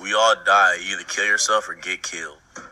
We all die. You either kill yourself or get killed.